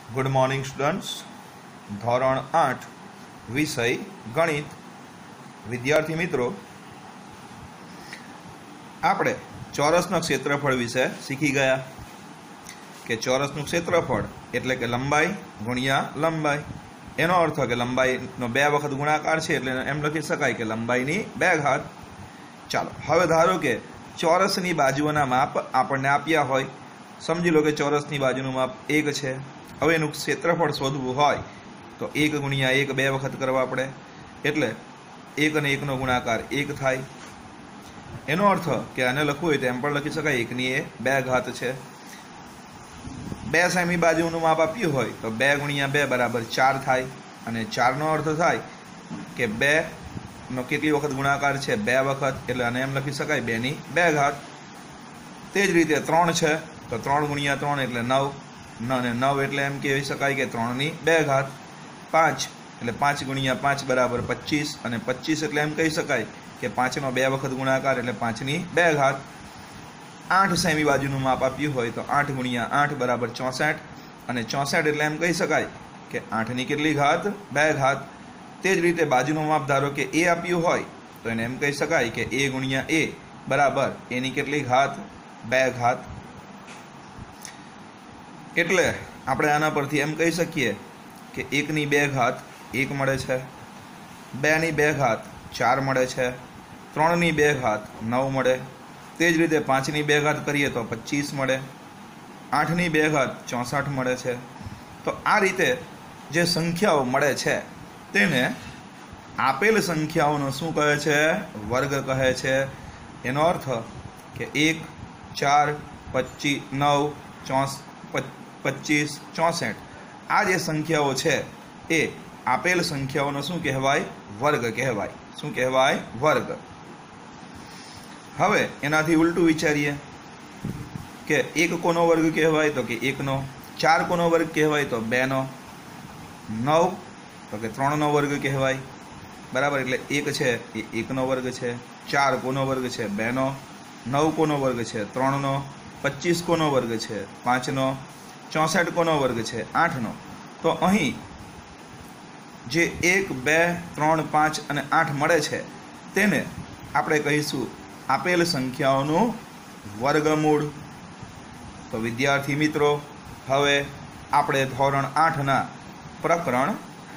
Good morning students. ધોરણ 8 વિષય ગણિત. વિદ્યાર્થી મિત્રો, આપણે ચોરસના ક્ષેત્રફળ વિશે શીખી ગયા કે ચોરસનું ક્ષેત્રફળ એટલે કે લંબાઈ ગુણ્યા લંબાઈ. એનો અર્થ કે લંબાઈનો 2 વખત ગુણાકાર છે એટલે એમ લખી શકાય કે લંબાઈની 2 ઘાત. ચાલો, હવે ધારો કે ચોરસની બાજુઓના માપ આપણને આપ્યા હોય. સમજી લો કે ચોરસની બાજુનું માપ 1 છે. હવે એનું ક્ષેત્રફળ શોધવું હોય તો 1 ગુણ્યા 1 2 વખત કરવા પડે, એટલે 1 અને 1નો ગુણાકાર 1 થાય. એનો અર્થ કે આને લખવું હોય તો એમ પણ લખી શકાય 1ની એ 2 ઘાત છે. 2 સેમી બાજુનું માપ આપ્યું હોય તો 2 ગુણ્યા 2 બરાબર 4 થાય, અને 4નો અર્થ થાય કે 2નો કેટલી વખત ગુણાકાર છે? 2 વખત, એટલે આને એમ લખી શકાય 2ની 2 ઘાત. તે જ રીતે 3 છે તો 3 ગુણ્યા 3 એટલે 9, અને 9 એટલે એમ કહી શકાય કે 3ની 2 ઘાત. 5 એટલે 5 ગુણ્યા 5 બરાબર 25, અને 25 એટલે એમ કહી શકાય કે 5નો 2 વખત ગુણાકાર એટલે 5ની 2 ઘાત. 8 સેમી બાજુનું માપ આપ્યું હોય તો 8 ગુણ્યા 8 બરાબર 64, અને 64 એટલે એમ કહી શકાય કે 8ની કેટલી ઘાત? 2 ઘાત. તે જ રીતે બાજુનું માપ ધારો કે a આપ્યું હોય તો એને એમ કહી શકાય કે a ગુણ્યા a બરાબર એની કેટલી ઘાત? 2 ઘાત. એટલે આપણે આના પરથી એમ કહી શકીએ કે 1ની 2 ઘાત 1 મળે છે, 2ની 2 ઘાત 4 મળે છે, 3ની 2 ઘાત 9 મળે. તે જ રીતે 5ની 2 ઘાત કરીએ તો 25 મળે, 8ની 2 ઘાત 64 મળે છે. તો આ રીતે જે સંખ્યાઓ મળે છે તેને આપેલ સંખ્યાઓનો શું કહે છે? વર્ગ કહે છે. એનો અર્થ કે 1 4 25 9 25 64 આ જે સંખ્યાઓ છે એ આપેલ સંખ્યાઓનો શું કહેવાય? વર્ગ કહેવાય. શું કહેવાય? વર્ગ. હવે એનાથી ઉલટું વિચારીએ કે 1 કોનો વર્ગ કહેવાય? તો કે 1નો. 4 કોનો વર્ગ કહેવાય? તો 2નો. 9 તો કે 3નો વર્ગ કહેવાય. બરાબર, એટલે 1 છે એ 1નો વર્ગ છે. 4 કોનો વર્ગ છે? 2નો. 9 કોનો વર્ગ છે? 3નો. 25 કોનો વર્ગ છે? 5નો. 64 કોનો વર્ગ છે? 8નો. તો અહીં જે 1 2 3 5 અને 8 મળે છે તેને આપણે કહીશું આપેલ સંખ્યાઓનું વર્ગમૂળ. તો વિદ્યાર્થી મિત્રો, હવે આપણે ધોરણ 8ના પ્રકરણ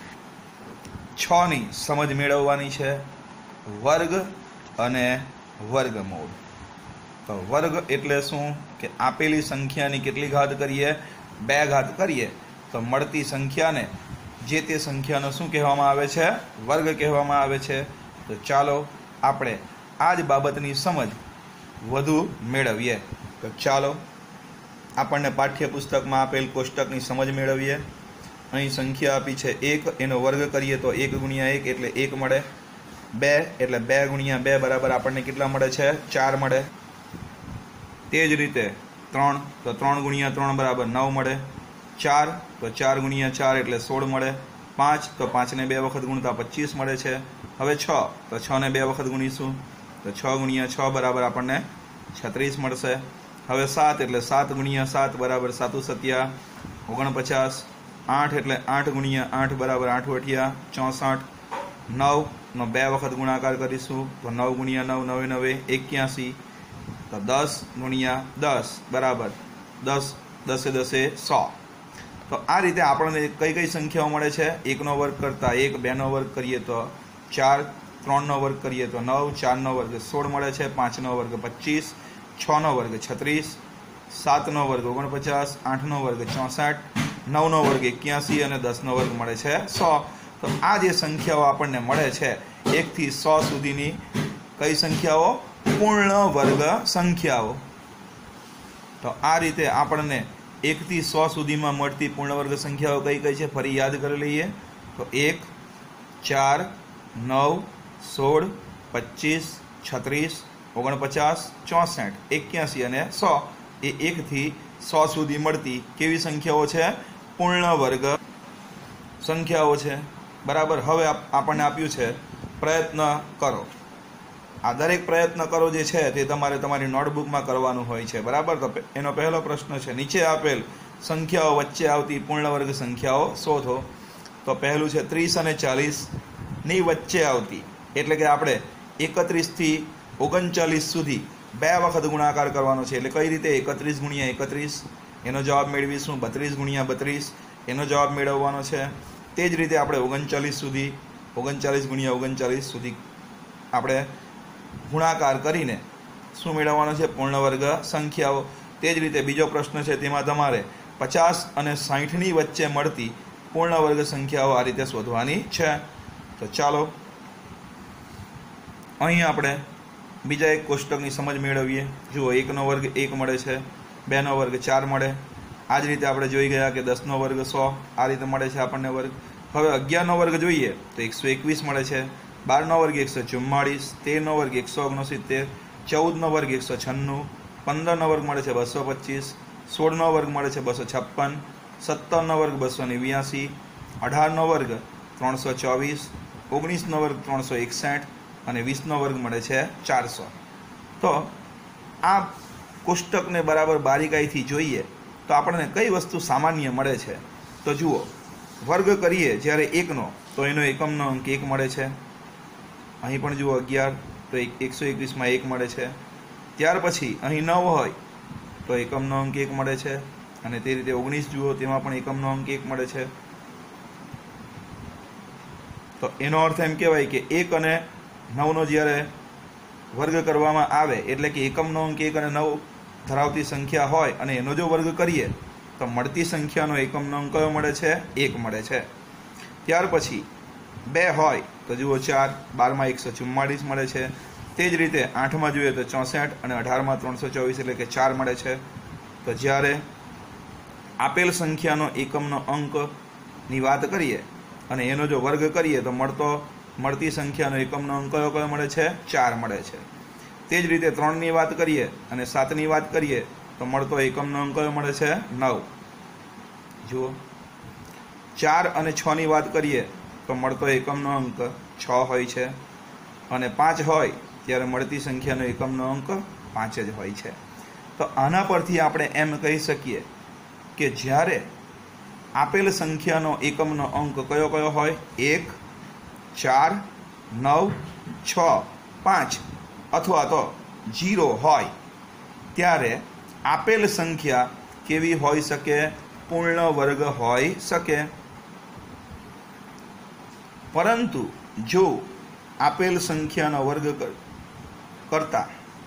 6ની સમજ મેળવવાની છે. વર્ગ અને વર્ગમૂળ. તો વર્ગ એટલે શું? કે આપેલી સંખ્યાની કેટલી ઘાત કરીએ? 2 ઘાત કરીએ તો મળતી સંખ્યાને જે તે સંખ્યાનો શું કહેવામાં આવે છે? વર્ગ કહેવામાં આવે છે. તો ચાલો આપણે આ જ બાબતની સમજ વધુ મેળવીએ. તો ચાલો આપણને પાઠ્યપુસ્તકમાં આપેલ કોષ્ટકની સમજ મેળવીએ. અહીં સંખ્યા આપી છે 1, એનો વર્ગ કરીએ તો 1 ગુણ્યા 1 એટલે 1 મળે. 2 એટલે 2 ગુણ્યા 2 બરાબર આપણને કેટલા મળે છે? 4 મળે. તે જ રીતે 3 તો 3 ગુણ્યા 3 બરાબર 9 મળે. 4 તો 4 ગુણ્યા 4 એટલે 16 મળે. 5 તો 5ને 2 વખત ગુણતા 25 મળે છે. હવે 6 તો 6ને 2 વખત ગુણીશું તો 6 ગુણ્યા 6 બરાબર આપણને 36 મળશે. હવે 7 એટલે 7 ગુણ્યા 7 બરાબર 7 સત્યા 49. 8 એટલે 8 ગુણ્યા 8 બરાબર 8 અઠિયા 64. 9નો 2 વખત ગુણાકાર કરીશું તો 9 ગુણ્યા 9 9 9 81. તો 10 ગુણ્યા 10 બરાબર 10 10 10 100. તો આ રીતે આપણને કઈ કઈ સંખ્યાઓ મળે છે? 1નો વર્ગ કરતાં 1, 2નો વર્ગ કરીએ તો 4, 3નો વર્ગ કરીએ તો 9, 4નો વર્ગ 16 મળે છે, 5નો વર્ગ 25, 6નો વર્ગ 36, 7નો વર્ગ 49, 8નો વર્ગ 64, 9નો વર્ગ 81 અને 10નો વર્ગ મળે છે 100. તો આ જે સંખ્યાઓ આપણને મળે છે 1 થી 100 સુધીની કઈ સંખ્યાઓ? પૂર્ણ વર્ગ સંખ્યાઓ. તો આ રીતે આપણને 1 થી 100 સુધીમાં મળતી પૂર્ણ વર્ગ સંખ્યાઓ કઈ કઈ છે? ફરી યાદ કરી લઈએ. તો 1 4 9 16 25 36 49 64 81 અને 100 એ 1 થી 100 સુધી મળતી કેવી સંખ્યાઓ છે? પૂર્ણ વર્ગ સંખ્યાઓ છે. બરાબર. હવે આપણને આપ્યું છે પ્રયત્ન કરો. આ દરેક પ્રયત્ન કરો જે છે તે તમારે તમારી નોટબુકમાં કરવાનું હોય છે. બરાબર. તો એનો પહેલો પ્રશ્ન છે, નીચે આપેલ સંખ્યાઓ વચ્ચે આવતી પૂર્ણ વર્ગ સંખ્યાઓ શોધો। તો પહેલું છે 30 અને 40 ની વચ્ચે આવતી, એટલે કે આપણે 31 થી 39 સુધી 2 વખત ગુણાકાર કરવાનો છે। એટલે કઈ રીતે 31 ગુણ્યા 31 એનો જવાબ મેળવીશું, 32 ગુણ્યા 32 એનો જવાબ મેળવવાનો છે। તે જ રીતે આપણે 39 સુધી 39 ગુણ્યા 39 સુધી આપણે ગુણાકાર કરીને શું મેળવવાનો છે? પૂર્ણ વર્ગ સંખ્યાઓ। તે જ રીતે બીજો પ્રશ્ન છે, તેમાં તમારે 50 અને 60ની વચ્ચે મળતી પૂર્ણ વર્ગ સંખ્યાઓ આ રીતે શોધવાની છે। તો ચાલો અહીં આપણે બીજા એક કોષ્ટકની સમજ મેળવીએ। જુઓ, 1નો વર્ગ 1 મળે છે, 2નો વર્ગ 4 મળે। આ જ રીતે આપણે જોઈ ગયા કે 10નો વર્ગ 100 આ રીતે મળે છે આપણને વર્ગ। હવે 11નો વર્ગ જોઈએ તો 121 મળે છે, 12નો વર્ગ 144, 13નો વર્ગ 169, 14નો વર્ગ 196, 15નો વર્ગ મળે છે 225, 16નો વર્ગ મળે છે 256, 17નો વર્ગ 289, 18નો વર્ગ 324, 19નો વર્ગ 361 અને 20નો વર્ગ મળે છે 400। તો આ કોષ્ટકને બરાબર બારીકાઈથી જોઈએ તો આપણને કઈ વસ્તુ સામાન્ય મળે છે? તો જુઓ, વર્ગ કરીએ જ્યારે 1નો તો એનો એકમનો અંક 1 મળે છે। અહીં પણ જુઓ 11 તો 121માં 1 મળે છે। ત્યાર પછી અહીં 9 હોય તો એકમનો અંક 1 મળે છે, અને તે રીતે 19 જુઓ તેમાં પણ એકમનો અંક 1 મળે છે। તો એનો અર્થ એમ કહેવાય કે 1 અને 9નો જ્યારે વર્ગ કરવામાં આવે એટલે કે એકમનો અંક 1 અને 9 ધરાવતી સંખ્યા હોય અને એનો જો વર્ગ કરીએ તો મળતી સંખ્યાનો એકમનો અંક કયો મળે છે? 1 મળે છે। ત્યાર પછી 2 હોય તો જુઓ 4, 12માં 144 મળે છે। તે જ રીતે 8માં જોઈએ તો 64 અને 18માં 324 એટલે કે 4 મળે છે। તો જ્યારે આપેલ સંખ્યાનો એકમનો અંકની વાત કરીએ અને એનો જો વર્ગ કરીએ તો મળતી સંખ્યાનો એકમનો અંક કયો મળે છે? 4 મળે છે। તે જ રીતે 3ની વાત કરીએ અને 7ની વાત કરીએ તો મળતો એકમનો અંક કયો મળે છે? 9। જુઓ, 4 અને 6ની વાત કરીએ તો મળતો એકમનો અંક 6 હોય છે, અને 5 હોય ત્યારે મળતી સંખ્યાનો એકમનો અંક 5 જ હોય છે। તો આના પરથી આપણે એમ કહી શકીએ કે જ્યારે આપેલ સંખ્યાનો એકમનો અંક કયો હોય? 1, 4, 9, 6, 5 અથવા તો 0 હોય ત્યારે આપેલ સંખ્યા કેવી હોઈ શકે? પૂર્ણ વર્ગ હોઈ શકે। પરંતુ જો આપેલ સંખ્યાનો વર્ગ કરતા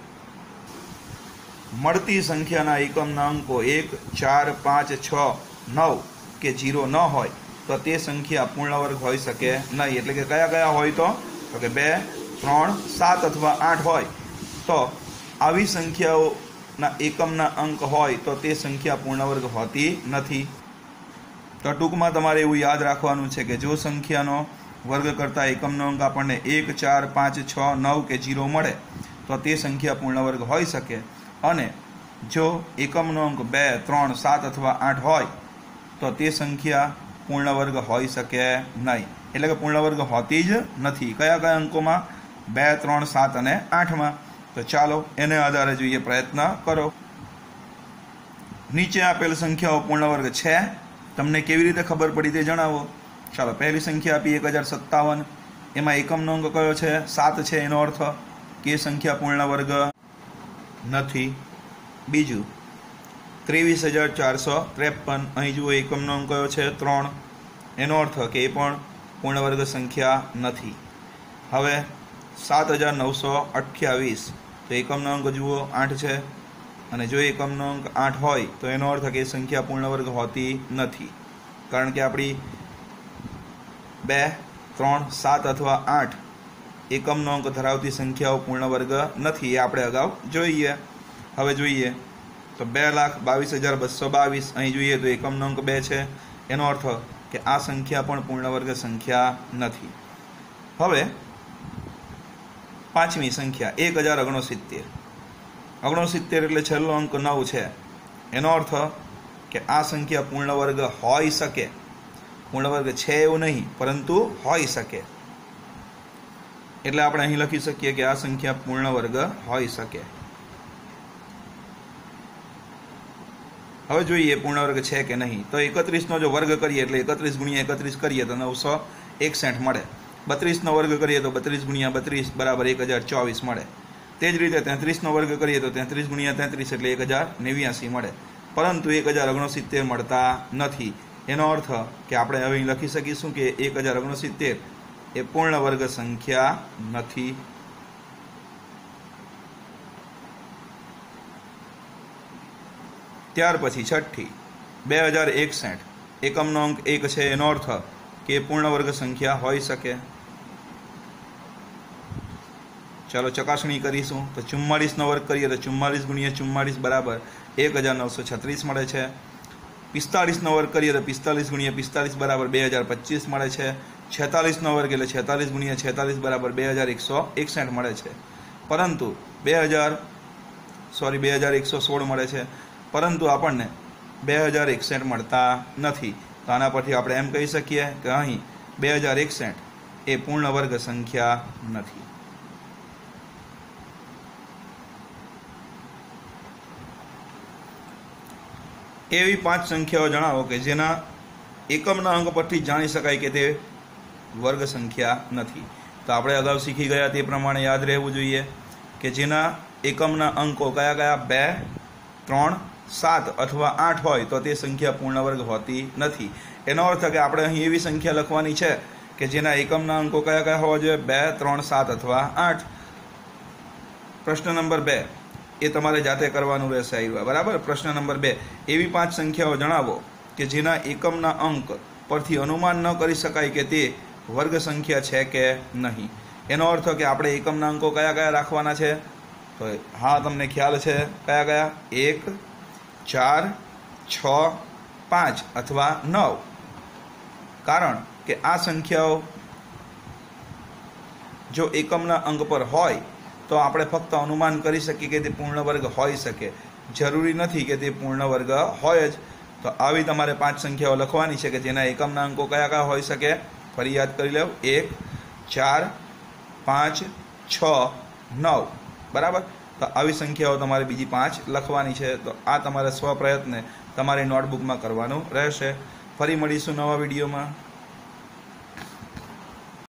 મળતી સંખ્યાના એકમના અંકો 1, 4, 5, 6, 9 કે 0 ન હોય તો તે સંખ્યા પૂર્ણ વર્ગ હોઈ શકે નહીં। એટલે કે કયા હોય? તો કે 2, 3, 7 અથવા 8 હોય તો આવી સંખ્યાઓના એકમના અંક હોય તો તે સંખ્યા પૂર્ણ વર્ગ હોતી નથી। તો ટૂંકમાં તમારે એવું યાદ રાખવાનું છે કે જો સંખ્યાનો વર્ગ કરતા એકમનો અંક આપણને 1, 4, 5, 6, 9 કે 0 મળે તો તે સંખ્યા પૂર્ણ વર્ગ હોઈ શકે, અને જો એકમનો અંક 2, 3, 7 અથવા 8 હોય તો તે સંખ્યા પૂર્ણ વર્ગ હોઈ શકે નહીં। એટલે કે પૂર્ણ વર્ગ હોતી જ નથી। કયા અંકોમાં? 2, 3, 7 અને 8માં। તો ચાલો એને આધારે જોઈએ, પ્રયત્ન કરો। નીચે આપેલ સંખ્યાઓ પૂર્ણ વર્ગ છે, તમને કેવી રીતે ખબર પડી તે જણાવો। ચાલો, પહેલી સંખ્યા આપી 1057, એમાં એકમનો અંક કયો છે? 7 છે, એનો અર્થ કે સંખ્યા પૂર્ણ વર્ગ નથી। બીજું 23,453, અહીં જુઓ એકમનો અંક કયો છે? 3, એનો અર્થ કે એ પણ પૂર્ણ વર્ગ સંખ્યા નથી। હવે 7,928, તો એકમનો અંક જુઓ 8 છે, અને જો એકમનો અંક 8 હોય તો એનો અર્થ કે સંખ્યા પૂર્ણ વર્ગ હોતી નથી, કારણ કે આપણી 2, 3, 7 અથવા 8 એકમનો અંક ધરાવતી સંખ્યાઓ પૂર્ણ વર્ગ નથી, એ આપણે અગાઉ જોઈએ। હવે જોઈએ તો 2,22,222, અહીં જોઈએ તો એકમનો અંક 2 છે, એનો અર્થ કે આ સંખ્યા પણ પૂર્ણ વર્ગ સંખ્યા નથી। હવે પાંચમી સંખ્યા 1069, 69 એટલે છેલ્લો અંક 9 છે, એનો અર્થ કે આ સંખ્યા પૂર્ણ વર્ગ હોઈ શકે। પૂર્ણ વર્ગ છે એવું નહીં, પરંતુ હોઈ શકે, એટલે આપણે અહીં લખી શકીએ કે આ સંખ્યા પૂર્ણ વર્ગ હોઈ શકે। હવે જોઈએ પૂર્ણ વર્ગ છે કે નહીં. તો 31નો જો વર્ગ કરીએ એટલે 31 ગુણ્યા 31 કરીએ તો 961 મળે. 32નો વર્ગ કરીએ તો 32 ગુણ્યા 32 બરાબર 1024 મળે. તે જ રીતે 33નો વર્ગ કરીએ તો 33 ગુણ્યા 33 એટલે 1089 મળે. પરંતુ 1069 મળતા નથી. એનો અર્થ કે આપણે હવે લખી શકીશું કે 1069 એ પૂર્ણ વર્ગ સંખ્યા નથી. ત્યાર પછી છઠ્ઠી 2061 એકમનો અંક 1 છે. એનો અર્થ કે પૂર્ણ વર્ગ સંખ્યા હોઈ શકે. ચાલો ચકાસણી કરીશું. તો 44નો વર્ગ કરીએ તો 44 ગુણ્યા 44 બરાબર 1936 મળે છે. 45નો વર્ગ કરીએ તો 45 ગુણ્યા 45 બરાબર 2025 મળે છે. 46નો વર્ગ એટલે 46 ગુણ્યા 46 બરાબર 2161 મળે છે. પરંતુ 2116 મળે છે. પરંતુ આપણને 2061 મળતા નથી. તો આના પરથી આપણે એમ કહી શકીએ કે અહીં 2061 એ પૂર્ણ વર્ગ સંખ્યા નથી. એવી 5 સંખ્યાઓ જણાવો કે જેના એકમના અંક પરથી જાણી શકાય કે તે વર્ગ સંખ્યા નથી. તો આપણે અગાઉ શીખી ગયા તે પ્રમાણે યાદ રહેવું જોઈએ કે જેના એકમના અંકો કયા કયા 2, 3, 7 અથવા 8 હોય તો તે સંખ્યા પૂર્ણ વર્ગ હોતી નથી. એનો અર્થ કે આપણે અહીં એવી સંખ્યા લખવાની છે કે જેના એકમના અંકો કયા કયા હોવા જોઈએ 2, 3, 7 અથવા 8. પ્રશ્ન નંબર 2 એ તમારે જાતે કરવાનું રહેશે. આવ્યા બરાબર. પ્રશ્ન નંબર 2 એવી 5 સંખ્યાઓ જણાવો કે જેના એકમના અંક પરથી અનુમાન ન કરી શકાય કે તે વર્ગ સંખ્યા છે કે નહીં. એનો અર્થ કે આપણે એકમના અંકો કયા કયા રાખવાના છે. તો હા તમને ખ્યાલ છે કયા કયા 1, 4, 6, 5 અથવા 9. કારણ કે આ સંખ્યાઓ જો એકમના અંક પર હોય તો આપણે ફક્ત અનુમાન કરી શકીએ કે તે પૂર્ણ વર્ગ હોઈ શકે. જરૂરી નથી કે તે પૂર્ણ વર્ગ હોય જ. તો આવી તમારે 5 સંખ્યાઓ લખવાની છે કે જેના એકમના અંકો કયા કયા હોઈ શકે. ફરી યાદ કરી લો 1, 4, 5, 6, 9 બરાબર. તો આવી સંખ્યાઓ તમારે બીજી 5 લખવાની છે. તો આ તમારે સ્વપ્રયત્ને તમારી નોટબુકમાં કરવાનું રહેશે. ફરી મળીશું નવા વિડીયોમાં.